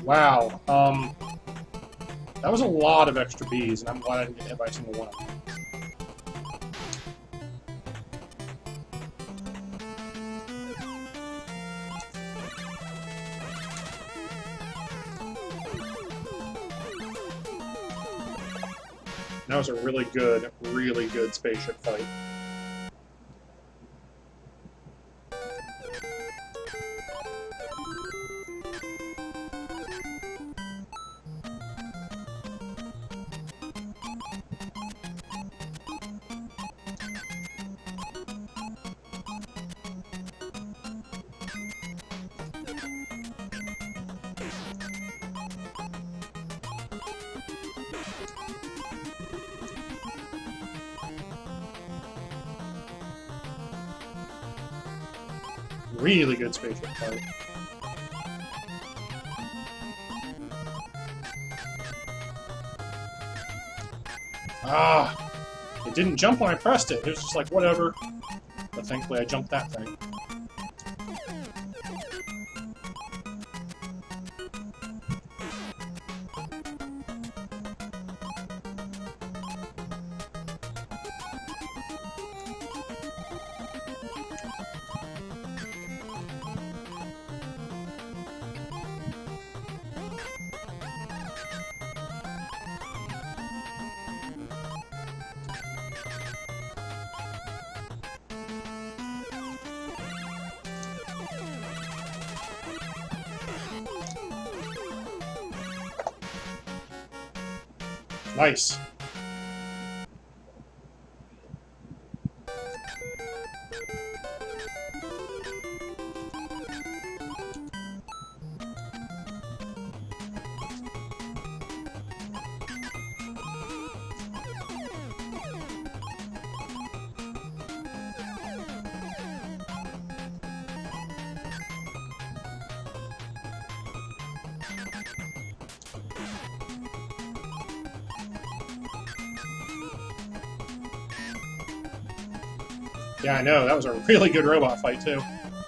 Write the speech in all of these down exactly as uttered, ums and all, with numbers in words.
Wow. Um, that was a lot of extra bees, and I'm glad I didn't get hit by a single one of them. That was a really good, really good spaceship fight. Really good spaceship fight. Ah! It didn't jump when I pressed it. It was just like, whatever. But thankfully I jumped that thing. Nice. Yeah, I know. That was a really good robot fight, too.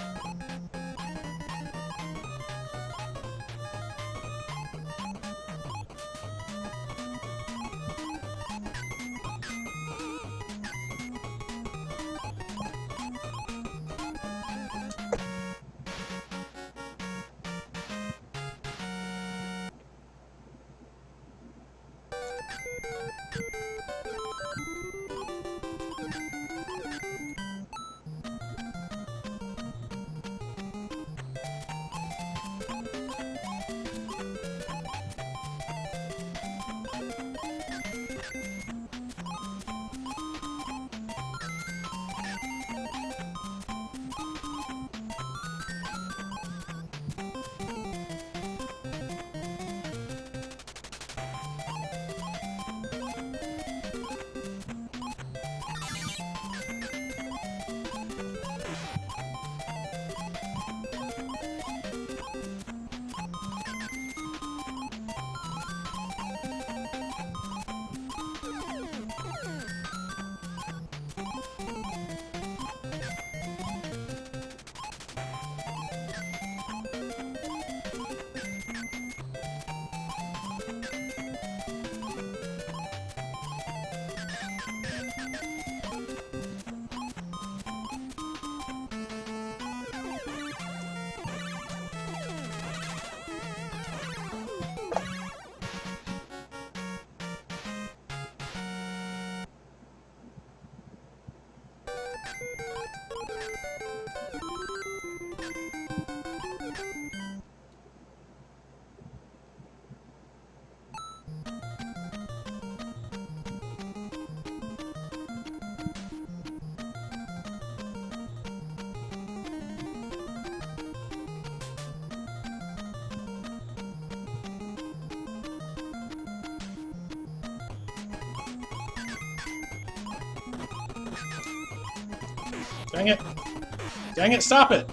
Dang it! Dang it, stop it!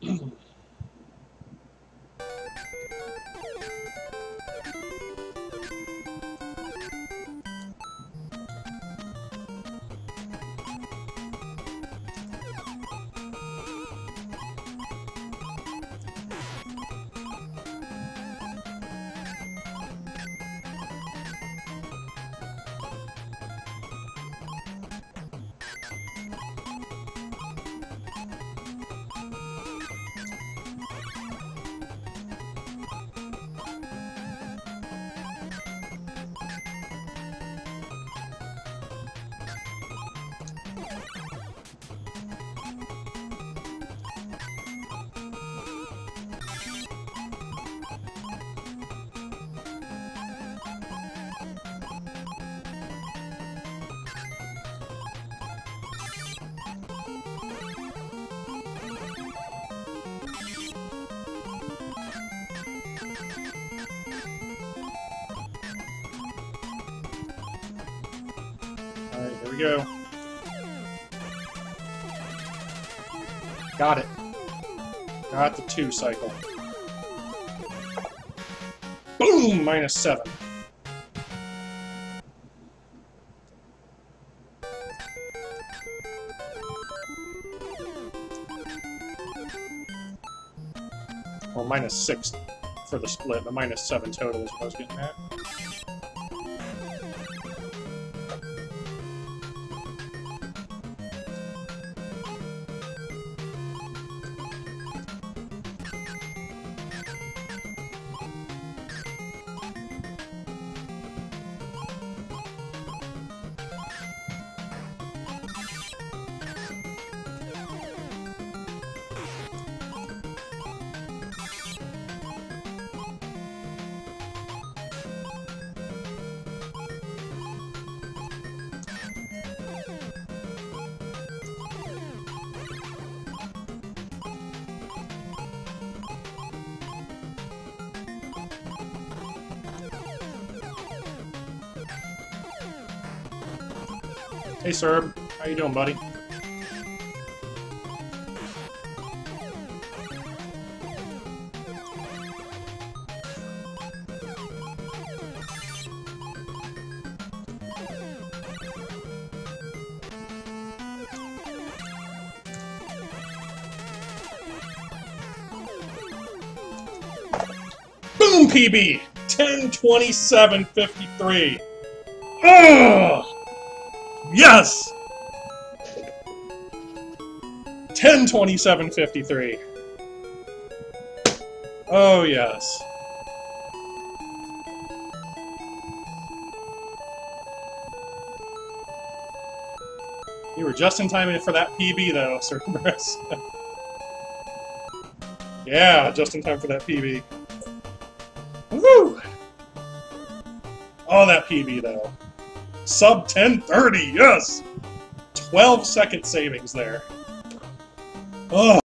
Alright, here we go. Got it. Got the two cycle. Boom! Minus seven. Well, minus six for the split, but minus seven total is what I was getting at. Hey, Serb. How you doing, buddy? Boom, P B! ten twenty-seven fifty-three. Ugh! Yes! ten twenty-seven fifty-three. Oh, yes. You were just in time for that P B, though, Cerberus. Yeah, just in time for that P B. Woo! Oh, that P B, though. Sub ten thirty, yes! twelve second savings there. Oh.